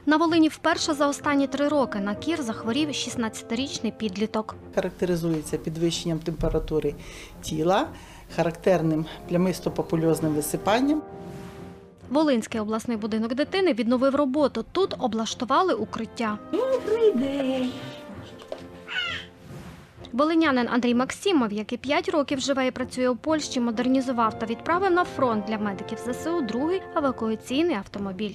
На Волині вперше за останні 3 роки на кір захворів 16-річний підліток. Характеризується підвищенням температури тіла, характерним плямисто-папульозним висипанням. Волинський обласний будинок дитини відновив роботу. Тут облаштували укриття. Добрий день! Волинянин Андрій Максимов, який 5 років живе і працює у Польщі, модернізував та відправив на фронт для медиків ЗСУ другий евакуаційний автомобіль.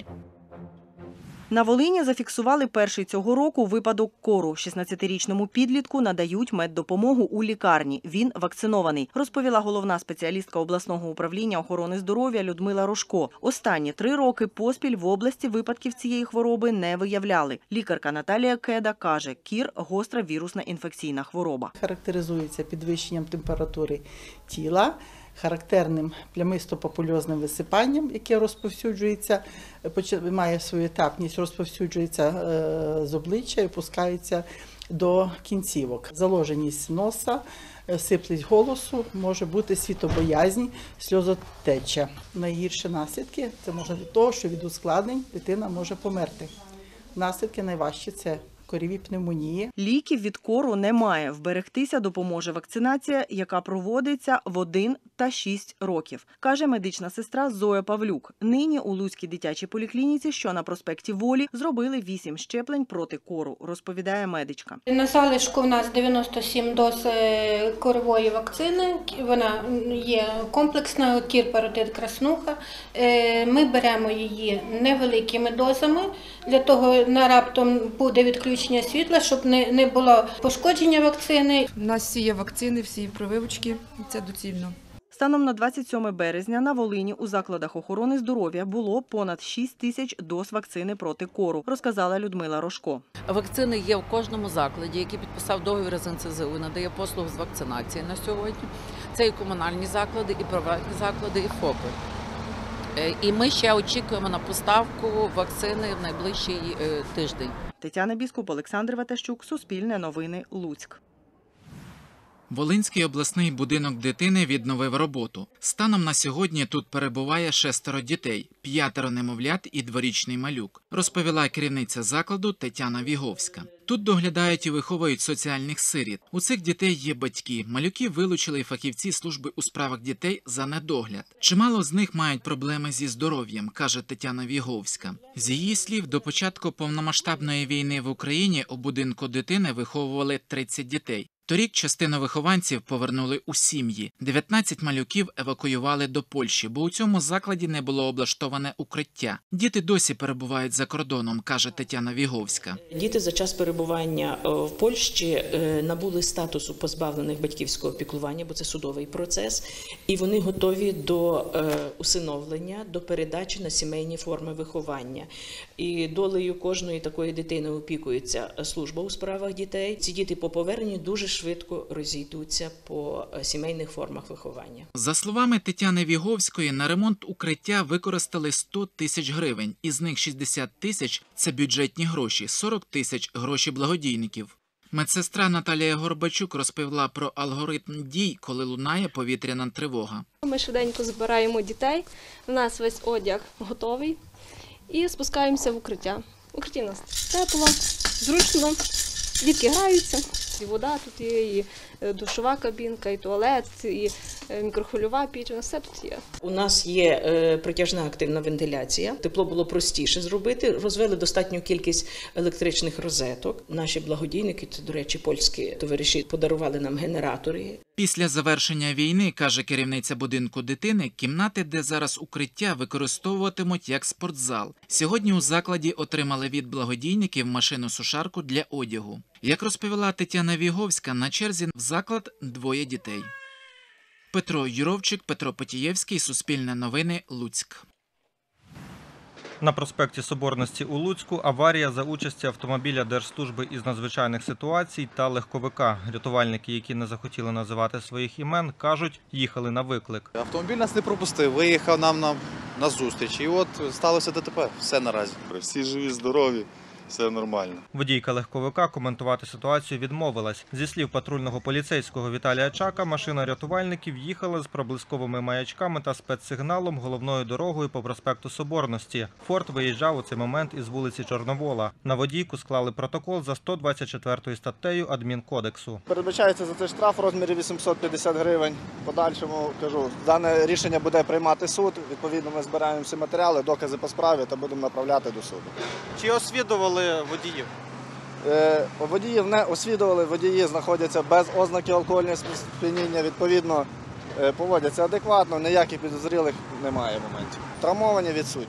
На Волині зафіксували перший цього року випадок кору. 16-річному підлітку надають меддопомогу у лікарні. Він вакцинований, розповіла головна спеціалістка обласного управління охорони здоров'я Людмила Рожко. Останні 3 роки поспіль в області випадків цієї хвороби не виявляли. Лікарка Наталія Кеда каже, кір – гостра вірусна інфекційна хвороба. Характеризується підвищенням температури тіла, характерним плямисто-папульозним висипанням, яке розповсюджується, має свою етапність, розповсюджується з обличчя і опускається до кінцівок. Заложеність носа, сиплість голосу, може бути світобоязнь, сльозотеча. Найгірші наслідки – це може від того, що від ускладнень дитина може померти. Наслідки найважчі – це корові пневмонії. Ліків від кору немає. Вберегтися допоможе вакцинація, яка проводиться в 1 та 6 років, каже медична сестра Зоя Павлюк. Нині у Луцькій дитячій поліклініці, що на проспекті Волі, зробили 8 щеплень проти кору, розповідає медичка. На залишку в нас 97 доз корової вакцини. Вона є комплексна, кір, паротит, краснуха. Ми беремо її невеликими дозами, для того на раптом буде відключення світла, щоб не було пошкодження вакцини. У нас всі є вакцини, всі прививочки, це доцільно. Станом на 27 березня на Волині у закладах охорони здоров'я було понад 6 тисяч доз вакцини проти кору, розказала Людмила Рожко. Вакцини є в кожному закладі, який підписав договір з НСЗУ, надає послуг з вакцинації на сьогодні. Це і комунальні заклади, і приватні заклади, і ФОПи. І ми ще очікуємо на поставку вакцини в найближчий тиждень. Тетяна Біскуп, Олександр Ватащук, Суспільне новини, Луцьк. Волинський обласний будинок дитини відновив роботу. Станом на сьогодні тут перебуває 6 дітей, 5 немовлят і 2-річний малюк, розповіла керівниця закладу Тетяна Віговська. Тут доглядають і виховують соціальних сиріт. У цих дітей є батьки. Малюків вилучили і фахівці служби у справах дітей за недогляд. Чимало з них мають проблеми зі здоров'ям, каже Тетяна Віговська. З її слів, до початку повномасштабної війни в Україні у будинку дитини виховували 30 дітей. Торік частину вихованців повернули у сім'ї. 19 малюків евакуювали до Польщі, бо у цьому закладі не було облаштоване укриття. Діти досі перебувають за кордоном, каже Тетяна Віговська. Діти за час перебування в Польщі набули статусу позбавлених батьківського піклування, бо це судовий процес, і вони готові до усиновлення, до передачі на сімейні форми виховання. І долею кожної такої дитини опікується служба у справах дітей. Ці діти по поверненню дуже швидко розійдуться по сімейних формах виховання. За словами Тетяни Віговської, на ремонт укриття використали 100 тисяч гривень. Із них 60 тисяч – це бюджетні гроші, 40 тисяч – гроші благодійників. Медсестра Наталія Горбачук розповіла про алгоритм дій, коли лунає повітряна тривога. Ми швиденько збираємо дітей, у нас весь одяг готовий і спускаємося в укриття. В укритті у нас тепло, зручно, дітки граються. І вода тут є, і душова кабінка, і туалет, і мікрохвильова піч, все тут є. У нас є протяжна активна вентиляція, тепло було простіше зробити, розвели достатню кількість електричних розеток. Наші благодійники, це, до речі, польські товариші, подарували нам генератори. Після завершення війни, каже керівниця будинку дитини, кімнати, де зараз укриття, використовуватимуть як спортзал. Сьогодні у закладі отримали від благодійників машину-сушарку для одягу. Як розповіла Тетяна Віговська, на черзі в заклад 2 дітей. Петро Юровчик, Петро Потієвський, Суспільне новини, Луцьк. На проспекті Соборності у Луцьку аварія за участі автомобіля Держслужби із надзвичайних ситуацій та легковика. Рятувальники, які не захотіли називати своїх імен, кажуть, їхали на виклик. Автомобіль нас не пропустив, виїхав нам на зустріч. І от сталося ДТП. Все наразі. Всі живі, здорові. все нормально. Водійка легковика коментувати ситуацію відмовилась. Зі слів патрульного поліцейського Віталія Чака, машина рятувальників їхала з проблисковими маячками та спецсигналом головною дорогою по проспекту Соборності. Форд виїжджав у цей момент із вулиці Чорновола. На водійку склали протокол за 124 статтею Адмінкодексу. Передбачається за це штраф у розмірі 850 гривень. Подальшому, кажу, дане рішення буде приймати суд. Відповідно, ми збираємо всі матеріали, докази по справі та будемо направляти до суду. Чи освідували водіїв? Водіїв не освідували, водії знаходяться без ознаки алкогольного сп'яніння, відповідно, поводяться адекватно, ніяких підозрілих немає моментів. Травмовані відсутні.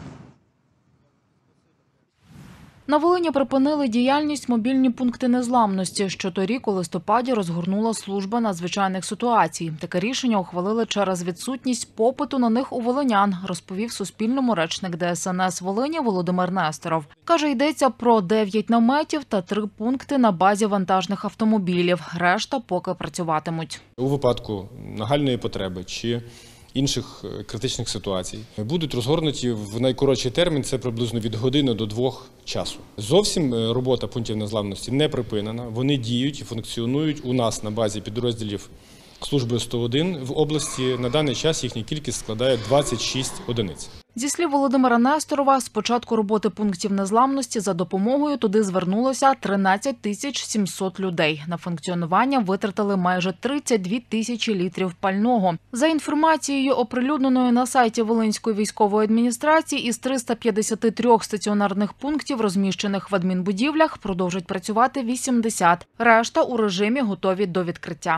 На Волині припинили діяльність мобільні пункти незламності, що торік у листопаді розгорнула служба надзвичайних ситуацій. Таке рішення ухвалили через відсутність попиту на них у волинян, розповів Суспільному речник ДСНС Волині Володимир Несторов. Каже, йдеться про 9 наметів та 3 пункти на базі вантажних автомобілів. Решта поки працюватимуть. У випадку нагальної потреби чи інших критичних ситуацій будуть розгорнуті в найкоротший термін, це приблизно від години до 2 часу. Зовсім робота пунктів незламності не припинена, вони діють і функціонують у нас на базі підрозділів служби 101 в області. На даний час їхня кількість складає 26 одиниць. Зі слів Володимира Несторова, з початку роботи пунктів незламності за допомогою туди звернулося 13 700 людей. На функціонування витратили майже 32 тисячі літрів пального. За інформацією, оприлюдненою на сайті Волинської військової адміністрації, із 353 стаціонарних пунктів, розміщених в адмінбудівлях, продовжать працювати 80. Решта у режимі готові до відкриття.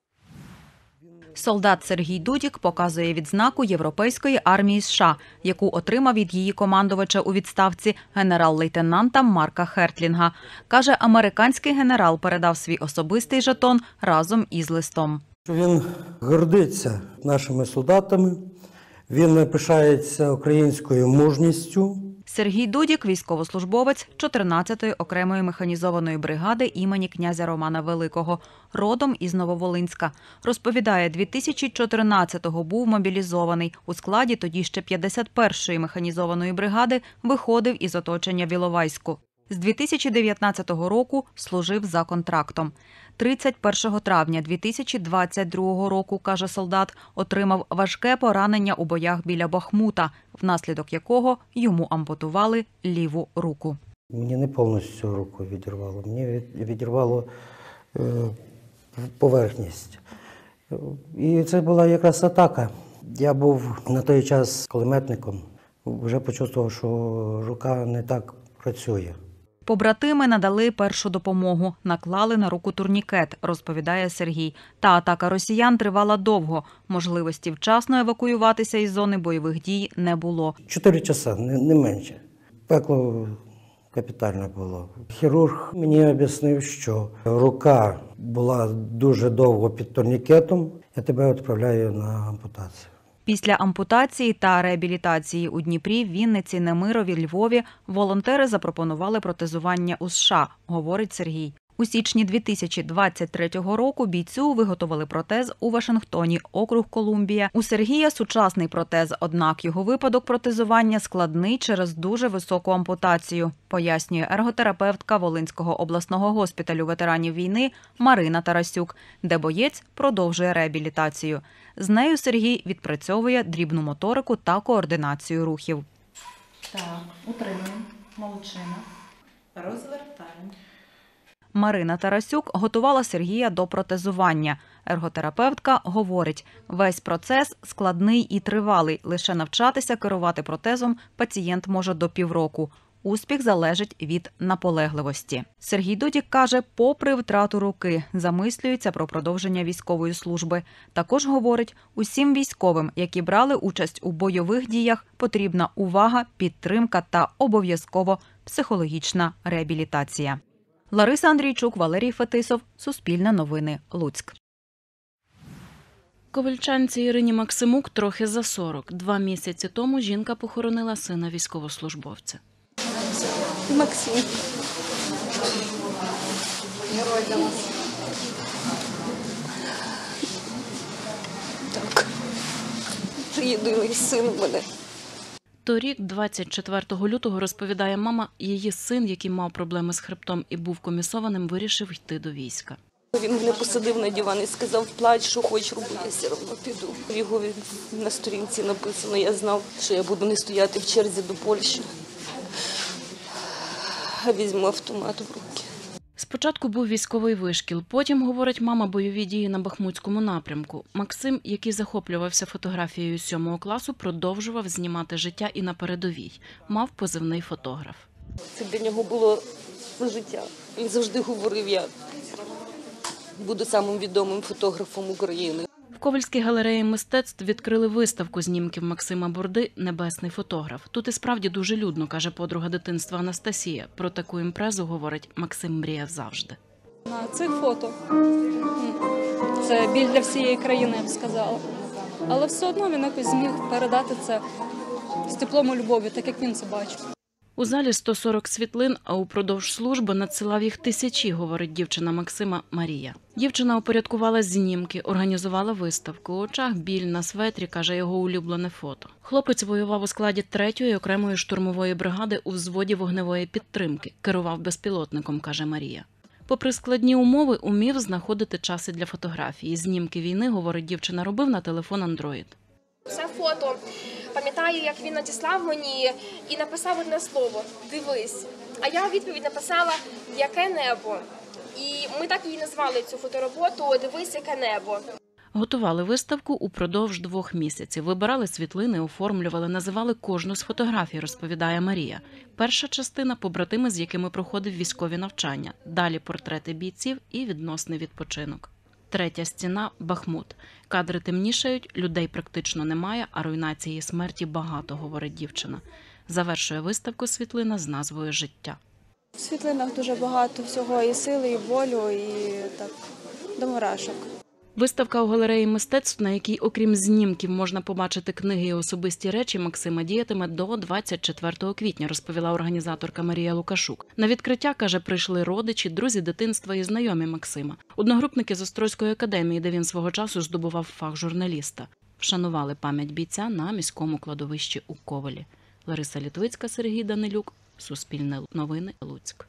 Солдат Сергій Дудік показує відзнаку Європейської армії США, яку отримав від її командувача у відставці генерал-лейтенанта Марка Хертлінга. Каже, американський генерал передав свій особистий жетон разом із листом. Він гордиться нашими солдатами, він пишається українською мужністю. Сергій Дудік – військовослужбовець 14-ї окремої механізованої бригади імені князя Романа Великого, родом із Нововолинська. Розповідає, 2014-го був мобілізований. У складі тоді ще 51-ї механізованої бригади виходив із оточення в Іловайську. З 2019 року служив за контрактом. 31 травня 2022 року, каже солдат, отримав важке поранення у боях біля Бахмута, внаслідок якого йому ампутували ліву руку. Мені не повністю руку відірвало, мені відірвало поверхність. І це була якраз атака. Я був на той час кулеметником, вже почувствував, що рука не так працює. Побратими надали першу допомогу, наклали на руку турнікет, розповідає Сергій. Та атака росіян тривала довго. Можливості вчасно евакуюватися із зони бойових дій не було. 4 часа, не менше. Пекло капітальне було. Хірург мені об'яснив, що рука була дуже довго під турнікетом, я тебе відправляю на ампутацію. Після ампутації та реабілітації у Дніпрі, Вінниці, Немирові, Львові волонтери запропонували протезування у США, говорить Сергій. У січні 2023 року бійцю виготовили протез у Вашингтоні, округ Колумбія. У Сергія сучасний протез, однак його випадок протезування складний через дуже високу ампутацію, пояснює ерготерапевтка Волинського обласного госпіталю ветеранів війни Марина Тарасюк, де боєць продовжує реабілітацію. З нею Сергій відпрацьовує дрібну моторику та координацію рухів. Так, утримуємо, молодчина, розвертаємо. Марина Тарасюк готувала Сергія до протезування. Ерготерапевтка говорить, весь процес складний і тривалий. Лише навчатися керувати протезом пацієнт може до півроку. Успіх залежить від наполегливості. Сергій Дудік каже, попри втрату руки, замислюється про продовження військової служби. Також говорить, усім військовим, які брали участь у бойових діях, потрібна увага, підтримка та обов'язково психологічна реабілітація. Лариса Андрійчук, Валерій Фетисов, Суспільне новини, Луцьк. Ковельчанці Ірині Максимук трохи за 40. 2 місяці тому жінка похоронила сина військовослужбовця. Максим. Герой для нас. Так. Єдиний син в мене. Торік, 24 лютого, розповідає мама, її син, який мав проблеми з хребтом і був комісованим, вирішив йти до війська. Він мене посадив на диван і сказав, плач, що хочеш робити, я все одно піду. Його на сторінці написано, я знав, що я буду не стояти в черзі до Польщі, а візьму автомат в руки. Спочатку був військовий вишкіл, потім, говорить мама, бойові дії на Бахмутському напрямку. Максим, який захоплювався фотографією 7 класу, продовжував знімати життя і на передовій. Мав позивний фотограф. Це для нього було життя. Він завжди говорив, я буду самим відомим фотографом України. В Ковельській галереї мистецтв відкрили виставку знімків Максима Бурди «Небесний фотограф». Тут і справді дуже людно, каже подруга дитинства Анастасія. Про таку імпрезу, говорить, Максим мріяв завжди. На цих фото це біль для всієї країни, я б сказала. Але все одно він якось зміг передати це з теплом і любов'ю, так як він це бачив. У залі 140 світлин, а упродовж служби надсилав їх тисячі, говорить дівчина Максима Марія. Дівчина упорядкувала знімки, організувала виставку. У очах біль на светрі, каже його улюблене фото. Хлопець воював у складі 3-ї окремої штурмової бригади у взводі вогневої підтримки. Керував безпілотником, каже Марія. Попри складні умови, умів знаходити часи для фотографії. Знімки війни, говорить дівчина, робив на телефон Android. Це фото, пам'ятаю, як він надіслав мені і написав одне слово «Дивись». А я у відповідь написала «Яке небо?». І ми так її назвали, цю фотороботу «Дивись, яке небо». Готували виставку упродовж 2 місяців. Вибирали світлини, оформлювали, називали кожну з фотографій, розповідає Марія. Перша частина – побратими, з якими проходив військові навчання. Далі – портрети бійців і відносний відпочинок. Третя стіна – Бахмут. Кадри темнішають, людей практично немає, а руйнації і смерті багато, говорить дівчина. Завершує виставку світлина з назвою «Життя». В світлинах дуже багато всього, і сили, і болю, і так, до мурашок. Виставка у галереї мистецтв, на якій, окрім знімків, можна побачити книги і особисті речі Максима, діятиме до 24 квітня, розповіла організаторка Марія Лукашук. На відкриття, каже, прийшли родичі, друзі дитинства і знайомі Максима. Одногрупники з Острозької академії, де він свого часу здобував фах журналіста. Вшанували пам'ять бійця на міському кладовищі у Ковелі. Лариса Літвицька, Сергій Данилюк, Суспільне новини, Луцьк.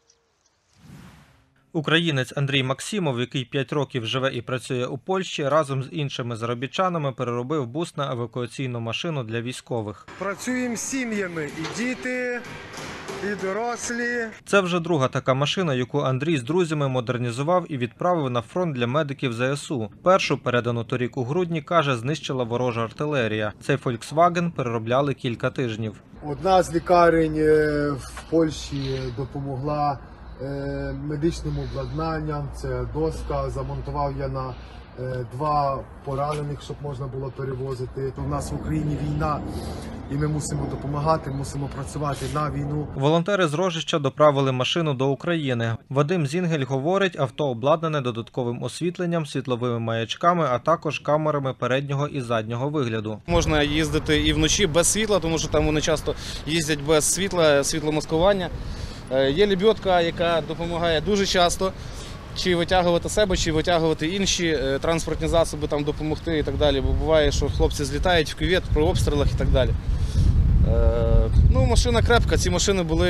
Українець Андрій Максимов, який 5 років живе і працює у Польщі, разом з іншими заробітчанами переробив бус на евакуаційну машину для військових. Працюємо з сім'ями, і діти, і дорослі. Це вже друга така машина, яку Андрій з друзями модернізував і відправив на фронт для медиків ЗСУ. Першу, передану торік у грудні, каже, знищила ворожа артилерія. Цей Volkswagen переробляли кілька тижнів. Одна з лікарень в Польщі допомогла медичним обладнанням, це доска, замонтував я на 2 поранених, щоб можна було перевозити. У нас в Україні війна, і ми мусимо допомагати, мусимо працювати на війну. Волонтери з Рожища доправили машину до України. Вадим Зінгель говорить, авто обладнане додатковим освітленням, світловими маячками, а також камерами переднього і заднього вигляду. Можна їздити і вночі без світла, тому що там вони часто їздять без світла, світломаскування. Є лебідка, яка допомагає дуже часто, чи витягувати себе, чи витягувати інші транспортні засоби, там допомогти і так далі. Бо буває, що хлопці злітають в кювет при обстрілах і так далі. Машина крепка. Ці машини були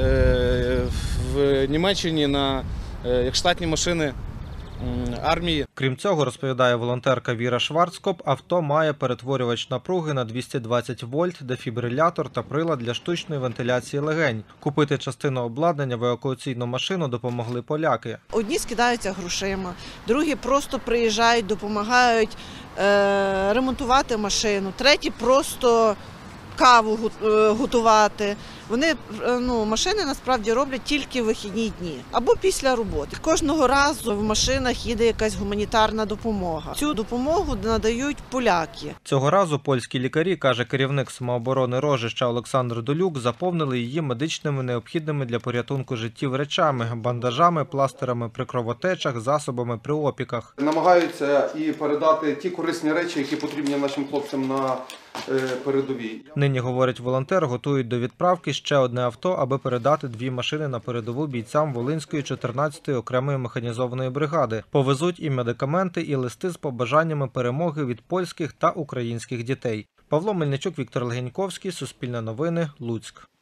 в Німеччині як штатні машини армії. Крім цього, розповідає волонтерка Віра Шварцкоп, авто має перетворювач напруги на 220 вольт, дефібрилятор та прилад для штучної вентиляції легень. Купити частину обладнання в евакуаційну машину допомогли поляки. Одні скидаються грошима, другі просто приїжджають, допомагають ремонтувати машину, треті просто каву готувати. Вони машини насправді роблять тільки в вихідні дні або після роботи. Кожного разу в машинах їде якась гуманітарна допомога. Цю допомогу надають поляки. Цього разу польські лікарі, каже керівник самооборони Рожища Олександр Долюк, заповнили її медичними необхідними для порятунку життів речами, бандажами, пластирами при кровотечах, засобами при опіках. Намагаються і передати ті корисні речі, які потрібні нашим хлопцям на передовій. Нині, говорить волонтер, готують до відправки ще одне авто, аби передати 2 машини на передову бійцям Волинської 14-ї окремої механізованої бригади. Повезуть і медикаменти, і листи з побажаннями перемоги від польських та українських дітей. Павло Мельничук, Віктор Легеньковський, Суспільне новини, Луцьк.